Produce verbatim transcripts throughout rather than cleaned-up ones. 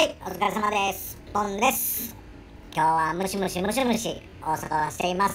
はい、お疲れ様です。ポンです。今日はムシムシムシムシ大阪はしています。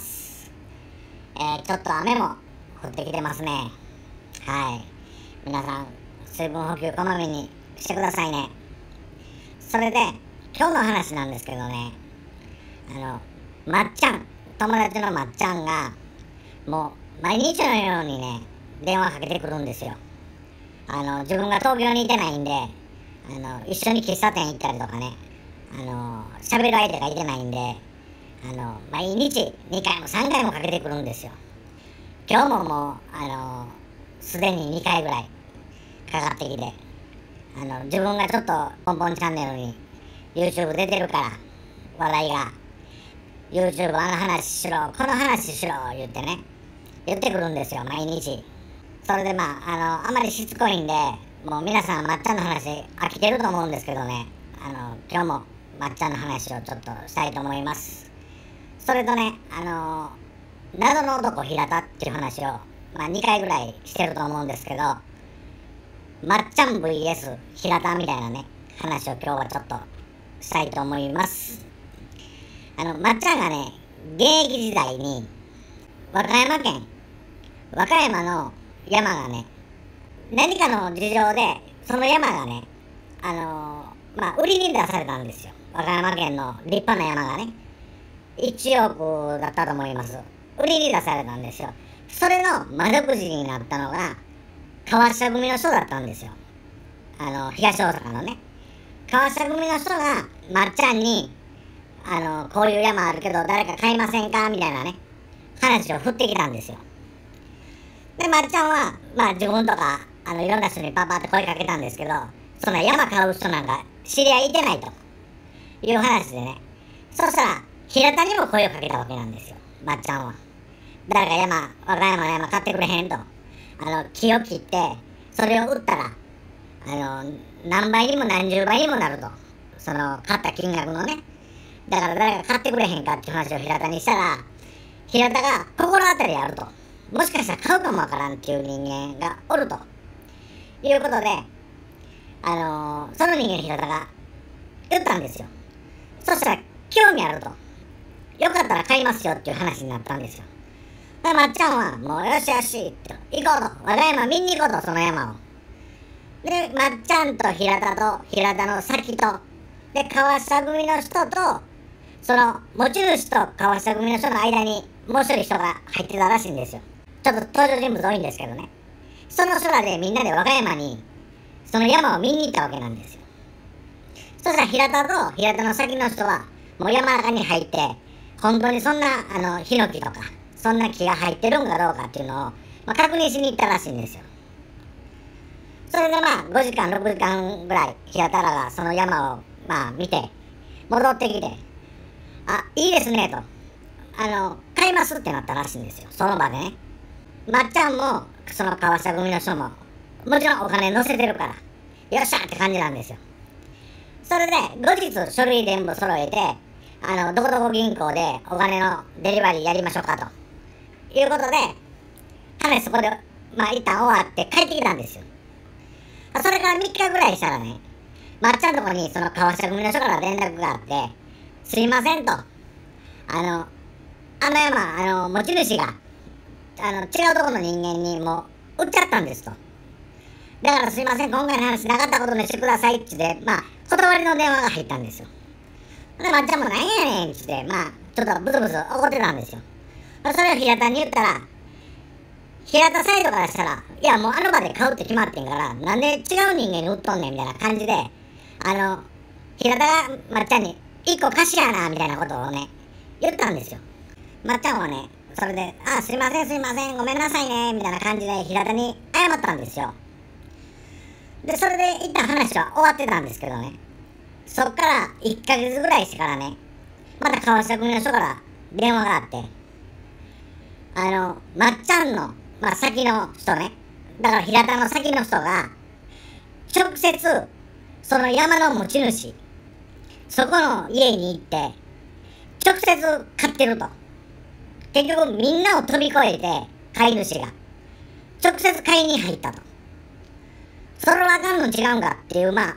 えー、ちょっと雨も降ってきてますね。はい。皆さん、水分補給こまめにしてくださいね。それで、今日の話なんですけどね、あの、まっちゃん、友達のまっちゃんが、もう毎日のようにね、電話かけてくるんですよ。あの、自分が東京にいてないんで、あの、一緒に喫茶店行ったりとかね、あの、喋る相手がいてないんで、あの、毎日にかいもさんかいもかけてくるんですよ。今日ももう、あの、すでににかいぐらいかかってきて、あの、自分がちょっとポンポンチャンネルに YouTube 出てるから、話題が、YouTube あの話しろ、この話しろ、言ってね、言ってくるんですよ、毎日。それでまあ、あの、あまりしつこいんで、もう皆さんまっちゃんの話飽きてると思うんですけどね、あの、今日もまっちゃんの話をちょっとしたいと思います。それとね、あの、謎の男平田っていう話を、まあにかいぐらいしてると思うんですけど、まっちゃん ブイエス 平田みたいなね、話を今日はちょっとしたいと思います。あの、まっちゃんがね、現役時代に、和歌山県、和歌山の山がね、何かの事情で、その山がね、あのー、まあ、売りに出されたんですよ。和歌山県の立派な山がね。いちおくだったと思います。売りに出されたんですよ。それの窓口になったのが、川下組の人だったんですよ。あの、東大阪のね。川下組の人が、まっちゃんに、あの、こういう山あるけど、誰か買いませんかみたいなね、話を振ってきたんですよ。で、まっちゃんは、まあ自分とか、あの、いろんな人にパパって声かけたんですけど、そんな山買う人なんか知り合いいてないという話でね。そしたら、平田にも声をかけたわけなんですよ、まっちゃんは。誰か山、和歌山の山買ってくれへんと。あの、木を切って、それを売ったら、あの、何倍にも何十倍にもなると。その、買った金額のね。だから誰か買ってくれへんかっていう話を平田にしたら、平田が心当たりあると。もしかしたら買うかもわからんっていう人間がおるということで、あのー、その人間平田が言ったんですよ。そしたら興味あると。よかったら買いますよっていう話になったんですよ。だからまっちゃんはもうよしよしって行こうと。和歌山見に行こうと、その山を。で、まっちゃんと平田と平田の先と、で、川下組の人と、その持ち主と川下組の人の間にもう一人人が入ってたらしいんですよ。ちょっと登場人物多いんですけどね。その空でみんなで和歌山にその山を見に行ったわけなんですよ。そしたら平田と平田の先の人はもう山中に入って、本当にそんなあのヒノキとかそんな木が入ってるんかどうかっていうのを、まあ、確認しに行ったらしいんですよ。それでまあごじかんろくじかんぐらい平田らがその山をまあ見て戻ってきて、あ、いいですねと、あの買いますってなったらしいんですよ、その場でね。まっちゃんもその川下組の人ももちろんお金乗せてるからよっしゃって感じなんですよ。それで後日書類全部揃えて、あのどこどこ銀行でお金のデリバリーやりましょうかということで、話そこでまあ一旦終わって帰ってきたんですよ。それからみっかぐらいしたらね、まっちゃんのとこにその川下組の人から連絡があって、すいませんと、あのあの山、あの持ち主があの違うところの人間にもう売っちゃったんですと。だからすいません、今回の話なかったことにしてくださいって言って、まあ断りの電話が入ったんですよ。でまっちゃんもなんやねんって言って、まあちょっとブツブツ怒ってたんですよ。それを平田に言ったら、平田サイドからしたら、いやもうあの場で買うって決まってんから、なんで違う人間に売っとんねんみたいな感じで、あの平田がまっちゃんに一個貸しやなみたいなことをね言ったんですよ。まっちゃんはね、それで、あ、すいませんすいません、ごめんなさいねみたいな感じで平田に謝ったんですよ。で、それで一旦話は終わってたんですけどね、そっからいっかげつぐらいしてからね、また川下組の人から電話があって、あのまっちゃんの、まあ、先の人ね、だから平田の先の人が直接その山の持ち主、そこの家に行って直接買ってると。結局みんなを飛び越えて買い主が直接買いに入ったと。それはあかんの違うんかっていう、まあ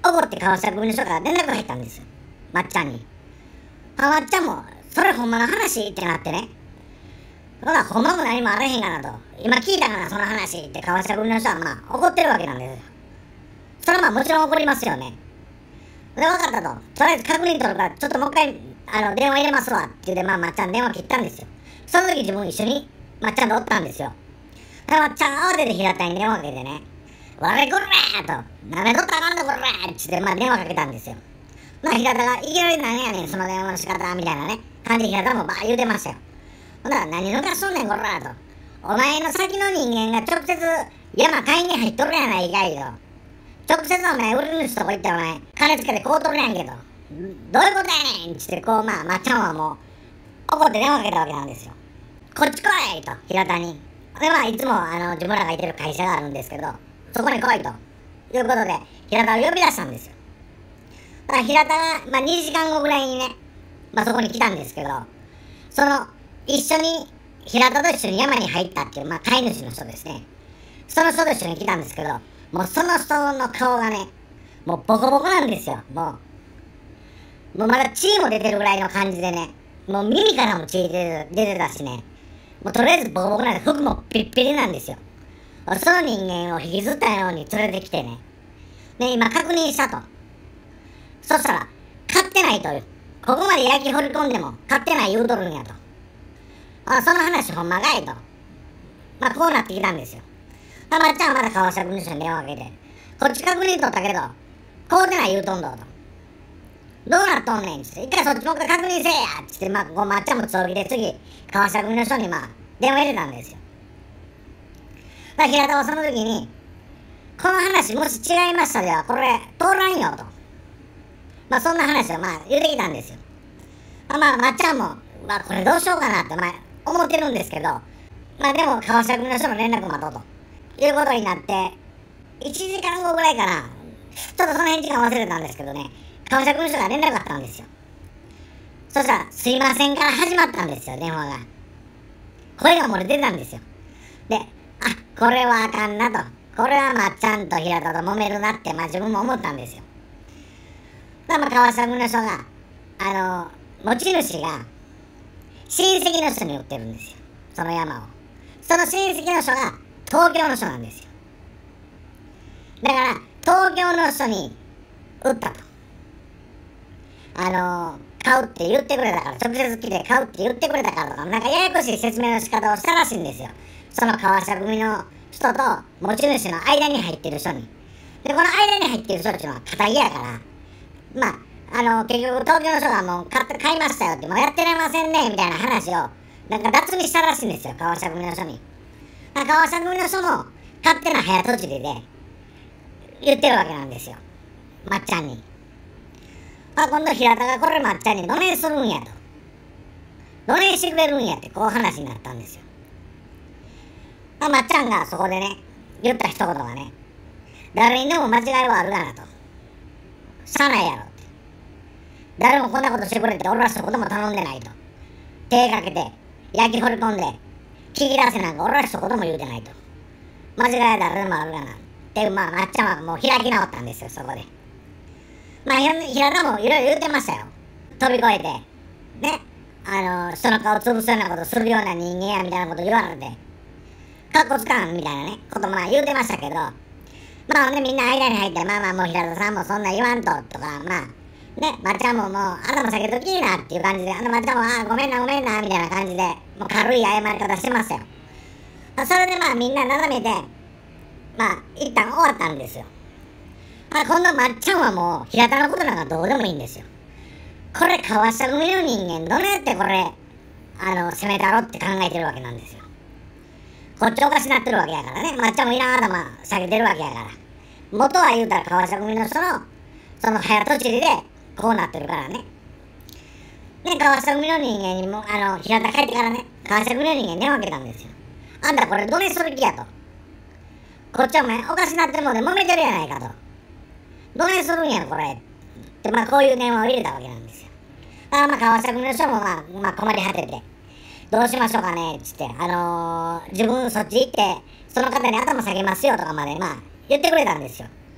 怒って川下組の人から連絡が入ったんですよ。まっちゃんに。あ、まっちゃんも、それほんまの話ってなってね。ほら、ほんまも何もあらへんかなと。今聞いたかな、その話って川下組の人はまあ怒ってるわけなんですよ。それはまあもちろん怒りますよね。で、分かったと。とりあえず確認取るから、ちょっともう一回、あの、電話入れますわって言って、まあ、まっちゃん電話切ったんですよ。その時自分一緒に、まっちゃんとおったんですよ。で、まっちゃん慌てて平田に電話かけてね、われこらーと、なめとったらあかんのこらーって言って、まあ電話かけたんですよ。まあ平田が、いきなり何やねん、その電話の仕方、みたいなね、感じで平田もばー言うてましたよ。ほんなら、何抜かしとんねん、こらーと。お前の先の人間が直接、山買いに入っとるやないかいと。直接お前、売り主とこ行ってお前、金つけてこうとるやんけど。どういうことやねんっつって、こう、まあ、まっちゃんはもう、怒って電話かけたわけなんですよ。こっち来いと、平田に。で、まあ、いつも、あの、自分らがいてる会社があるんですけど、そこに来いと。いうことで、平田を呼び出したんですよ。だから平田が、まあ、にじかんごぐらいにね、まあ、そこに来たんですけど、その、一緒に、平田と一緒に山に入ったっていう、まあ、飼い主の人ですね。その人と一緒に来たんですけど、もうその人の顔がね、もうボコボコなんですよ、もう。もうまだ血も出てるぐらいの感じでね、もう耳からも血出て出てたしね、もうとりあえずボコボコなんで服もピッピリなんですよ。その人間を引きずったように連れてきてね、で、今確認したと。そしたら、買ってないという。ここまで焼き掘り込んでも買ってない言うとるんやと。あ、その話ほんまかいと。まあこうなってきたんですよ。まっちゃんはまだ川下組の人に電話かけて、こっち確認取ったけど、買うてない言うとんどと。どうなっとんねんつって、一回そっちもう一回確認せえやつって、まあ、こうまっちゃんも強気で次、川下組の人にまあ、電話入れたんですよ。だから平田はその時に、この話もし違いましたでは、これ、通らんよと。まあそんな話をまあ言ってきたんですよ。まあまあ、まっちゃんも、まあこれどうしようかなってまあ思ってるんですけど、まあでも川下組の人の連絡待とうと。いうことになって、いちじかんごぐらいかな、ちょっとその辺時間忘れたんですけどね、川下組の人が連絡があったんですよ。そしたら、すいませんから始まったんですよ、電話が。声が漏れてたんですよ。で、あ、これはあかんなと。これはまっちゃんと平田と揉めるなって、まあ自分も思ったんですよ。だからまあ川下組の人が、あの、持ち主が、親戚の人に売ってるんですよ。その山を。その親戚の人が、東京の人なんですよ。だから、東京の人に売ったと。あのー、買うって言ってくれたから、直接来て買うって言ってくれたからとか、なんかややこしい説明の仕方をしたらしいんですよ。その川下組の人と持ち主の間に入ってる人に。で、この間に入ってる人っていうのは仇やから、まあ、あのー、結局東京の人がもう買って、買いましたよって、もうやってられませんね、みたいな話を、なんか脱にしたらしいんですよ、川下組の人に。川下組の人も勝手な早とちりで言ってるわけなんですよ、まっちゃんに。あ、今度平田がこれまっちゃんにどねんするんやと、どねんしてくれるんやってこう話になったんですよ。まあ、まっちゃんがそこでね言った一言がね、誰にでも間違いはあるがなと、しゃあないやろって、誰もこんなことしてくれて俺は一言も頼んでないと、手かけて焼き掘り込んで聞き出せなんか俺は一言も言うてないと。間違いは誰でもあるがな。って、まあ、まっちゃんはもう開き直ったんですよ、そこで。まあ、平田もいろいろ言うてましたよ。飛び越えて。ね。あの、人の顔潰すようなことするような人間やみたいなこと言われて。かっこつかんみたいなね、ことまあ言うてましたけど。まあ、ね、みんな間に入って、まあまあもう平田さんもそんな言わんと、とか、まあ、ね、まっちゃんももう頭下げときいいなっていう感じで、あのまっちゃんも、あ、ごめんなごめんな、みたいな感じで、もう軽い謝り方してましたよ。それでまあみんな眺めて、まあ一旦終わったんですよ。あ、今度まっちゃんはもう平田のことなんかどうでもいいんですよ。これ川下組の人間どねってこれ、あの、攻めたろって考えてるわけなんですよ。こっちおかしなってるわけやからね。まっちゃんもいらん頭下げてるわけやから。元は言うたら川下組の人の、その早とちりでこうなってるからね。ね、川下組の人間にも、あの、平田帰ってからね、川下組の人間に電話かけたんですよ。あんたこれどねする気やと。こっちはお前おかしなってるもんで揉めてるやないかと。どねするんやこれ。ってまあこういう電話を入れたわけなんですよ。あまあ川下組の人もまあ、まあ、困り果てて、どうしましょうかねっつって、あのー、自分そっち行って、その方に頭下げますよとかまでまあ言ってくれたんですよ。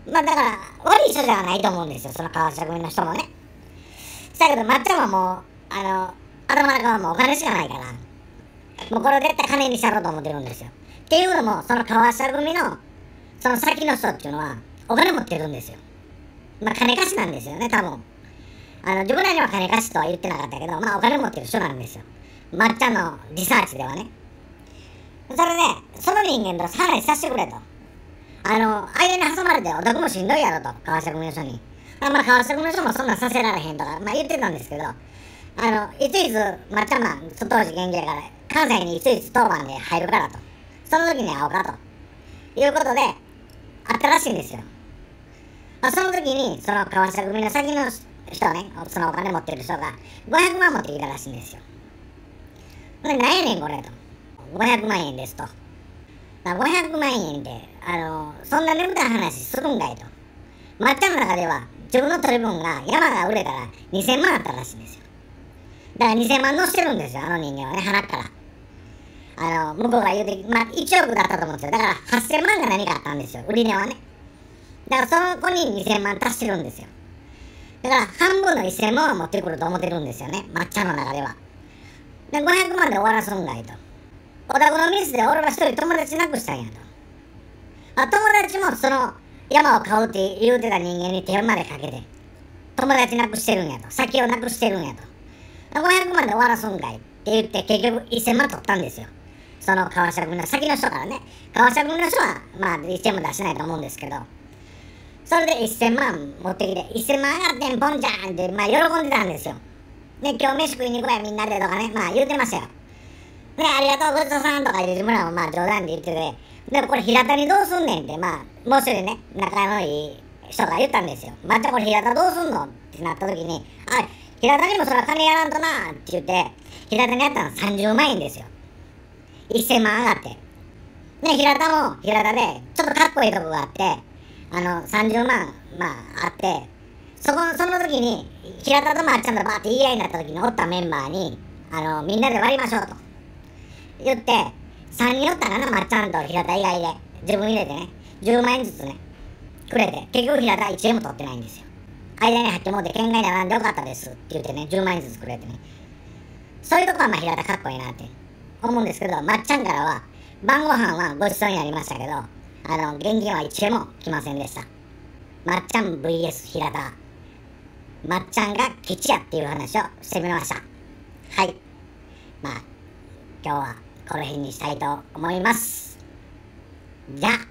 まあだから悪い人じゃないと思うんですよ、その川下組の人もね。だけどまっちゃんはもうあの頭の中はもうお金しかないから、もうこれを絶対金にしたろうと思ってるんですよ。っていうのも、その川下組のその先の人っていうのはお金持ってるんですよ。まあ金貸しなんですよね、多分。あの自分らには金貸しとは言ってなかったけど、まあお金持ってる人なんですよ、まっちゃんのリサーチではね。それでその人間と話させてくれと。あの間に挟まれてお宅もしんどいやろと、川下組の人に。あまあ川下組の人もそんなんさせられへんとか、まあ言ってたんですけど、あのいついつまっちゃんま当時元気やから関西にいついつ当番で入るからと、その時に会おうかということであったらしいんですよ。まあ、その時にその川下組の先の人ね、そのお金持ってる人がごひゃくまん持ってきたらしいんですよ。で、なんやねんこれと。ごひゃくまんえんですと。ごひゃくまんえんって、あの、そんな眠たい話するんかいと。まっちゃんの中では自分の取り分が山が売れたらにせんまんあったらしいんですよ。だからにせんまん乗してるんですよ、あの人間はね、鼻から。あの、向こうが言うて、まあいちおくだったと思うんですよ。だからはっせんまんが何かあったんですよ、売り値はね。だからその子ににせんまん足してるんですよ。だから半分のせんまんは持ってくると思ってるんですよね、まっちゃんの中では。で、ごひゃくまんで終わらすんかいと。お宅のミスで俺は一人友達なくしたんやと。あ、友達もその山を買うって言うてた人間に手までかけて、友達なくしてるんやと。先をなくしてるんやと。ごひゃくまんで終わらすんかいって言って結局せんまん取ったんですよ。その川下組の先の人からね。川下組の人はまあせんまん出してないと思うんですけど、それでせんまん持ってきて、せんまん上がってんポンちゃんって、まあ喜んでたんですよ。で、今日飯食いに行こうやみんなでとかね、まあ言うてましたよ。で、ありがとうごちそうさんとか言って自分らもまあ冗談で言ってて、でもこれ平田にどうすんねんって、まあ、もう一人ね、仲のいい人が言ったんですよ。またこれ平田どうすんのってなった時に、あ、平田にもそら金やらんとなって言って、平田にやったのさんじゅうまんえんですよ。せんまん上がって。で、平田も平田で、ちょっとかっこいいとこがあって、あの、さんじゅうまん、まあ、あって、そこ、その時に、平田とまっちゃんとバーって言い合いになった時におったメンバーに、あの、みんなで割りましょうと。言って、さんにんおったかな、まっちゃんと平田以外で。自分入れてね、じゅうまんえんずつね、くれて、結局平田いちえんも取ってないんですよ。間に入ってもうて、県外並んでよかったですって言ってね、じゅうまんえんずつくれてね。そういうとこはまあ平田かっこいいなって思うんですけど、まっちゃんからは、晩ご飯はごちそうになりましたけど、あの、現金はいちえんも来ませんでした。まっちゃん ブイエス 平田。まっちゃんがケチやっていう話をしてみました。はい。まあ、今日はこの辺にしたいと思います。じゃあ。